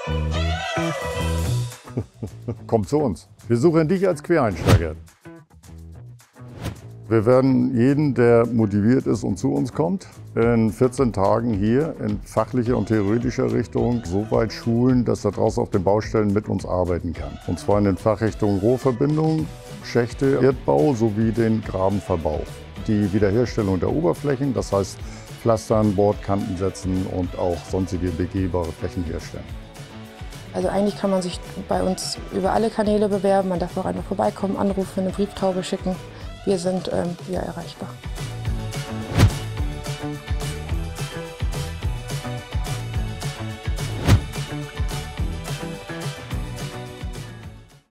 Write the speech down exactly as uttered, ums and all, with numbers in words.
Komm zu uns. Wir suchen dich als Quereinsteiger. Wir werden jeden, der motiviert ist und zu uns kommt, in vierzehn Tagen hier in fachlicher und theoretischer Richtung so weit schulen, dass er draußen auf den Baustellen mit uns arbeiten kann. Und zwar in den Fachrichtungen Rohrverbindung, Schächte, Erdbau sowie den Grabenverbau. Die Wiederherstellung der Oberflächen, das heißt Pflastern, Bordkanten setzen und auch sonstige begehbare Flächen herstellen. Also eigentlich kann man sich bei uns über alle Kanäle bewerben. Man darf auch einfach vorbeikommen, anrufen, eine Brieftaube schicken. Wir sind ähm, ja erreichbar.